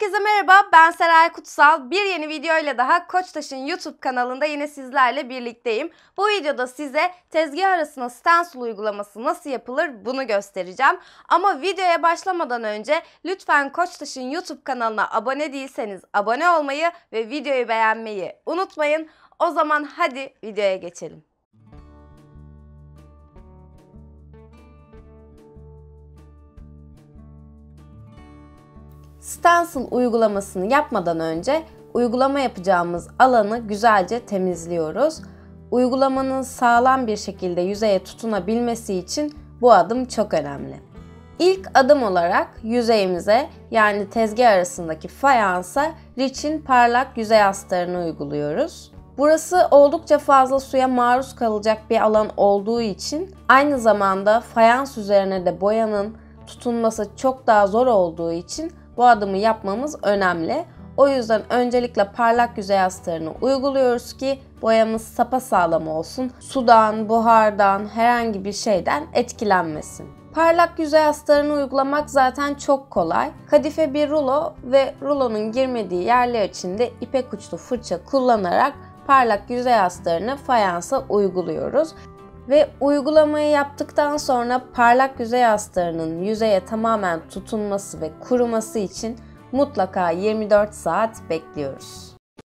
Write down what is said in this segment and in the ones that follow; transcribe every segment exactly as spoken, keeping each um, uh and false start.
Herkese merhaba, ben Seray Kutsal. Bir yeni video ile daha Koçtaş'ın YouTube kanalında yine sizlerle birlikteyim. Bu videoda size tezgah arasına stencil uygulaması nasıl yapılır bunu göstereceğim. Ama videoya başlamadan önce lütfen Koçtaş'ın YouTube kanalına abone değilseniz abone olmayı ve videoyu beğenmeyi unutmayın. O zaman hadi videoya geçelim. Stencil uygulamasını yapmadan önce uygulama yapacağımız alanı güzelce temizliyoruz. Uygulamanın sağlam bir şekilde yüzeye tutunabilmesi için bu adım çok önemli. İlk adım olarak yüzeyimize, yani tezgah arasındaki fayansa Rich'in parlak yüzey astarını uyguluyoruz. Burası oldukça fazla suya maruz kalacak bir alan olduğu için aynı zamanda fayans üzerine de boyanın tutunması çok daha zor olduğu için bu adımı yapmamız önemli. O yüzden öncelikle parlak yüzey astarını uyguluyoruz ki boyamız sapasağlam olsun. Sudan, buhardan, herhangi bir şeyden etkilenmesin. Parlak yüzey astarını uygulamak zaten çok kolay. Kadife bir rulo ve rulonun girmediği yerler için de ipek uçlu fırça kullanarak parlak yüzey astarını fayansa uyguluyoruz. Ve uygulamayı yaptıktan sonra parlak yüzey astarının yüzeye tamamen tutunması ve kuruması için mutlaka yirmi dört saat bekliyoruz.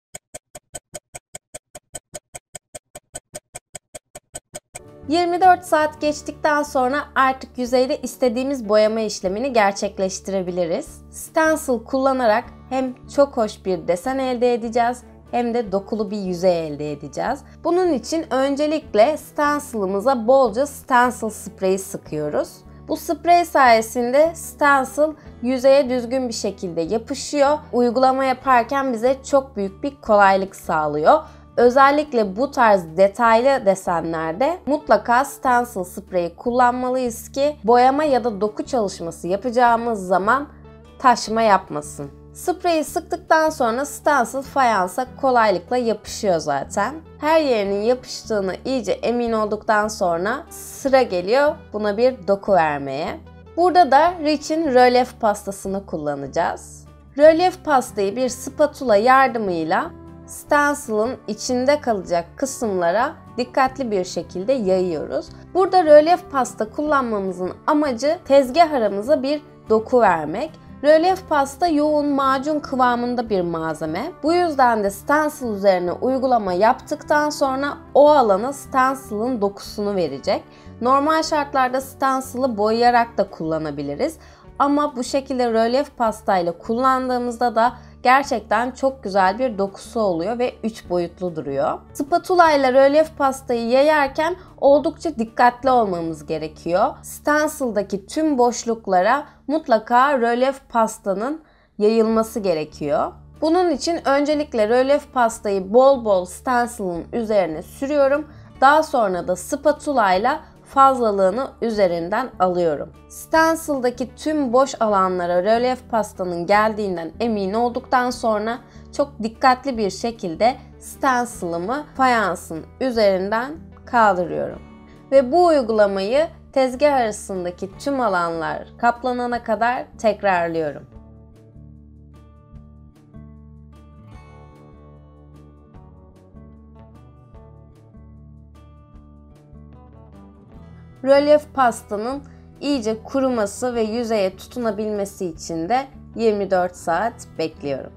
yirmi dört saat geçtikten sonra artık yüzeyde istediğimiz boyama işlemini gerçekleştirebiliriz. Stencil kullanarak hem çok hoş bir desen elde edeceğiz hem de dokulu bir yüzey elde edeceğiz. Bunun için öncelikle stencil'ımıza bolca stencil spreyi sıkıyoruz. Bu sprey sayesinde stencil yüzeye düzgün bir şekilde yapışıyor. Uygulama yaparken bize çok büyük bir kolaylık sağlıyor. Özellikle bu tarz detaylı desenlerde mutlaka stencil spreyi kullanmalıyız ki boyama ya da doku çalışması yapacağımız zaman taşma yapmasın. Spreyi sıktıktan sonra stencil fayansa kolaylıkla yapışıyor zaten. Her yerinin yapıştığını iyice emin olduktan sonra sıra geliyor buna bir doku vermeye. Burada da Rich'in rölyef pastasını kullanacağız. Rölyef pastayı bir spatula yardımıyla stencil'ın içinde kalacak kısımlara dikkatli bir şekilde yayıyoruz. Burada rölyef pasta kullanmamızın amacı tezgah aramıza bir doku vermek. Rölyef pasta yoğun macun kıvamında bir malzeme. Bu yüzden de stencil üzerine uygulama yaptıktan sonra o alana stencil'ın dokusunu verecek. Normal şartlarda stencil'ı boyayarak da kullanabiliriz. Ama bu şekilde rölyef pastayla kullandığımızda da gerçekten çok güzel bir dokusu oluyor ve üç boyutlu duruyor. Spatula ile rölyef pastayı yayarken oldukça dikkatli olmamız gerekiyor. Stencil'daki tüm boşluklara mutlaka rölyef pastanın yayılması gerekiyor. Bunun için öncelikle rölyef pastayı bol bol stencil'ın üzerine sürüyorum. Daha sonra da spatula ile fazlalığını üzerinden alıyorum. Stencil'daki tüm boş alanlara rölyef pastanın geldiğinden emin olduktan sonra çok dikkatli bir şekilde stencil'ımı fayansın üzerinden kaldırıyorum. Ve bu uygulamayı tezgah arasındaki tüm alanlar kaplanana kadar tekrarlıyorum. Rölyef pastanın iyice kuruması ve yüzeye tutunabilmesi için de yirmi dört saat bekliyorum.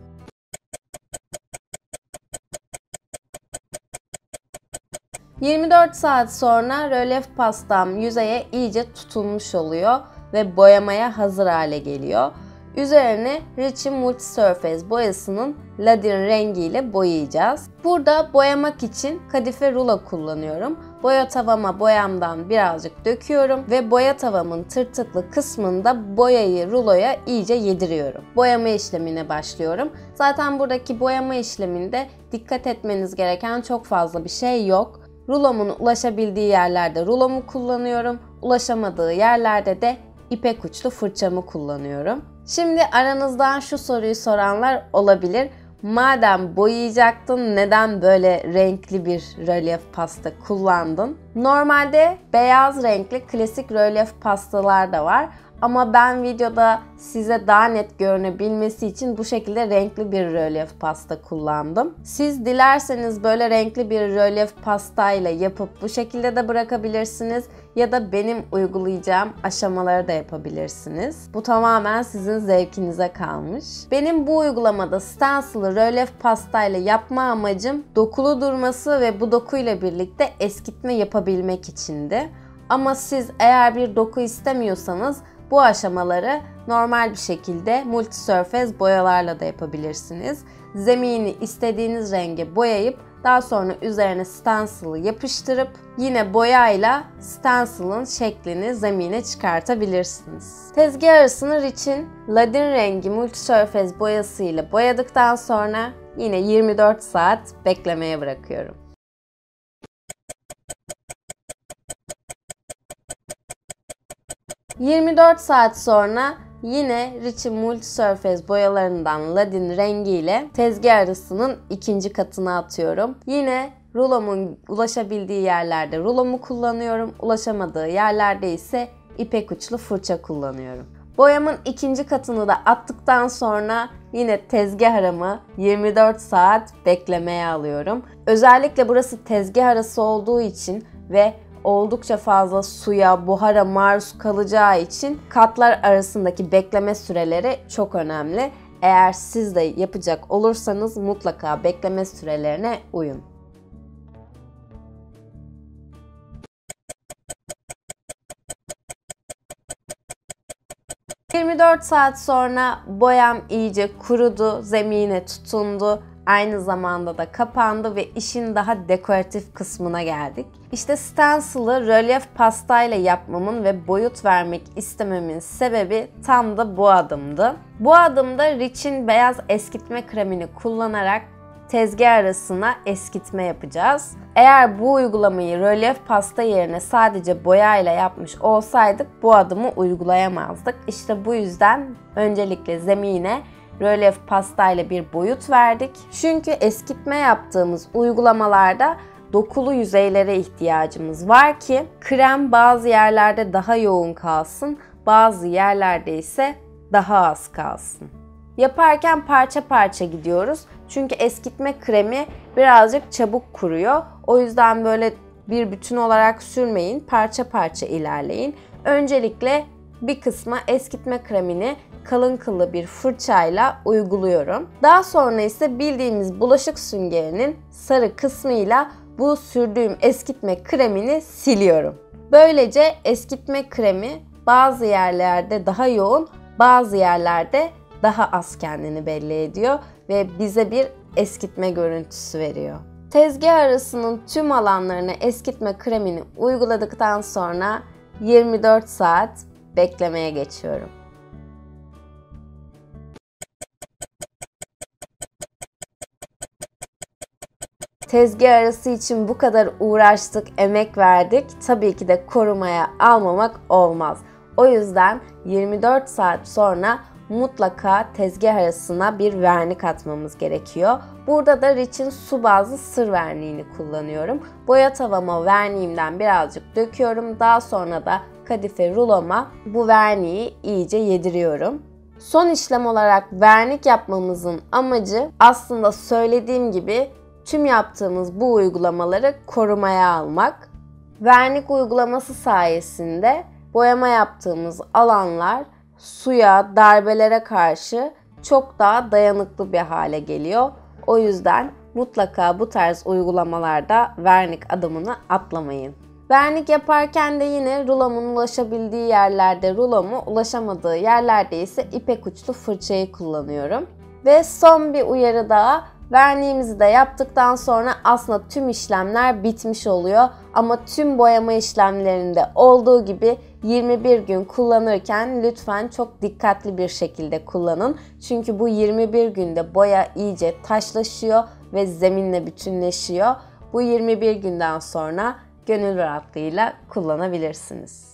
yirmi dört saat sonra rölyef pastam yüzeye iyice tutunmuş oluyor ve boyamaya hazır hale geliyor. Üzerine Rich'in Multi Surface boyasının ladin rengiyle boyayacağız. Burada boyamak için kadife rulo kullanıyorum. Boya tavama boyamdan birazcık döküyorum ve boya tavamın tırtıklı kısmında boyayı ruloya iyice yediriyorum. Boyama işlemine başlıyorum. Zaten buradaki boyama işleminde dikkat etmeniz gereken çok fazla bir şey yok. Rulomun ulaşabildiği yerlerde rulomu kullanıyorum. Ulaşamadığı yerlerde de ipek uçlu fırçamı kullanıyorum. Şimdi aranızdan şu soruyu soranlar olabilir. Madem boyayacaktın neden böyle renkli bir rölyef pasta kullandın? Normalde beyaz renkli klasik rölyef pastalar da var. Ama ben videoda size daha net görünebilmesi için bu şekilde renkli bir rölyef pasta kullandım. Siz dilerseniz böyle renkli bir rölyef pastayla yapıp bu şekilde de bırakabilirsiniz. Ya da benim uygulayacağım aşamaları da yapabilirsiniz. Bu tamamen sizin zevkinize kalmış. Benim bu uygulamada stencil'ı rölyef pastayla yapma amacım dokulu durması ve bu dokuyla birlikte eskitme yapabilmek içindi. Ama siz eğer bir doku istemiyorsanız bu aşamaları normal bir şekilde multi-surface boyalarla da yapabilirsiniz. Zemini istediğiniz renge boyayıp daha sonra üzerine stencil'ı yapıştırıp yine boyayla stencil'ın şeklini zemine çıkartabilirsiniz. Tezgah arasını Rich'in Ladin rengi multi-surface boyasıyla boyadıktan sonra yine yirmi dört saat beklemeye bırakıyorum. yirmi dört saat sonra yine Rich'in Multi-Surface boyalarından Ladin rengiyle tezgah arasının ikinci katına atıyorum. Yine rulomun ulaşabildiği yerlerde rulomu kullanıyorum. Ulaşamadığı yerlerde ise ipek uçlu fırça kullanıyorum. Boyamın ikinci katını da attıktan sonra yine tezgah aramı yirmi dört saat beklemeye alıyorum. Özellikle burası tezgah arası olduğu için ve oldukça fazla suya, buhara maruz kalacağı için katlar arasındaki bekleme süreleri çok önemli. Eğer siz de yapacak olursanız mutlaka bekleme sürelerine uyun. yirmi dört saat sonra boyam iyice kurudu, zemine tutundu. Aynı zamanda da kapandı ve işin daha dekoratif kısmına geldik. İşte stencil'ı rölyef pastayla yapmamın ve boyut vermek istememin sebebi tam da bu adımdı. Bu adımda Rich'in beyaz eskitme kremini kullanarak tezgah arasına eskitme yapacağız. Eğer bu uygulamayı rölyef pasta yerine sadece boyayla yapmış olsaydık bu adımı uygulayamazdık. İşte bu yüzden öncelikle zemine rölyef pastayla bir boyut verdik. Çünkü eskitme yaptığımız uygulamalarda dokulu yüzeylere ihtiyacımız var ki krem bazı yerlerde daha yoğun kalsın, bazı yerlerde ise daha az kalsın. Yaparken parça parça gidiyoruz. Çünkü eskitme kremi birazcık çabuk kuruyor. O yüzden böyle bir bütün olarak sürmeyin, parça parça ilerleyin. Öncelikle bir kısma eskitme kremini kalın kıllı bir fırçayla uyguluyorum. Daha sonra ise bildiğimiz bulaşık süngerinin sarı kısmıyla bu sürdüğüm eskitme kremini siliyorum. Böylece eskitme kremi bazı yerlerde daha yoğun, bazı yerlerde daha az kendini belli ediyor ve bize bir eskitme görüntüsü veriyor. Tezgah arasının tüm alanlarına eskitme kremini uyguladıktan sonra yirmi dört saat beklemeye geçiyorum. Tezgah arası için bu kadar uğraştık, emek verdik. Tabii ki de korumaya almamak olmaz. O yüzden yirmi dört saat sonra mutlaka tezgah arasına bir vernik atmamız gerekiyor. Burada da Rich'in su bazlı sır verniğini kullanıyorum. Boya tavama verniğimden birazcık döküyorum. Daha sonra da kadife ruloma bu verniği iyice yediriyorum. Son işlem olarak vernik yapmamızın amacı aslında söylediğim gibi tüm yaptığımız bu uygulamaları korumaya almak. Vernik uygulaması sayesinde boyama yaptığımız alanlar suya, darbelere karşı çok daha dayanıklı bir hale geliyor. O yüzden mutlaka bu tarz uygulamalarda vernik adımını atlamayın. Vernik yaparken de yine rulomun ulaşabildiği yerlerde rulomu, ulaşamadığı yerlerde ise ipek uçlu fırçayı kullanıyorum. Ve son bir uyarı daha. Verniğimizi de yaptıktan sonra aslında tüm işlemler bitmiş oluyor. Ama tüm boyama işlemlerinde olduğu gibi yirmi bir gün kullanırken lütfen çok dikkatli bir şekilde kullanın. Çünkü bu yirmi bir günde boya iyice taşlaşıyor ve zeminle bütünleşiyor. Bu yirmi bir günden sonra gönül rahatlığıyla kullanabilirsiniz.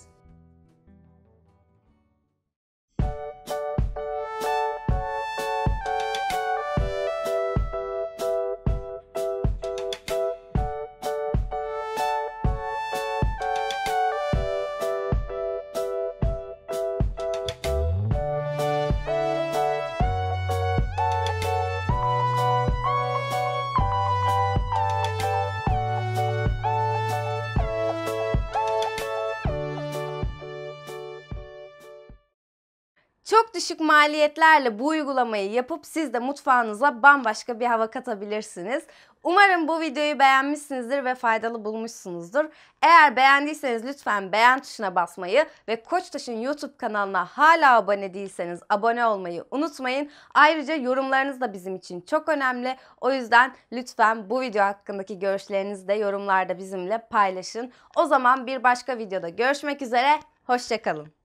Çok düşük maliyetlerle bu uygulamayı yapıp siz de mutfağınıza bambaşka bir hava katabilirsiniz. Umarım bu videoyu beğenmişsinizdir ve faydalı bulmuşsunuzdur. Eğer beğendiyseniz lütfen beğen tuşuna basmayı ve Koçtaş'ın YouTube kanalına hala abone değilseniz abone olmayı unutmayın. Ayrıca yorumlarınız da bizim için çok önemli. O yüzden lütfen bu video hakkındaki görüşlerinizi de yorumlarda bizimle paylaşın. O zaman bir başka videoda görüşmek üzere, hoşça kalın.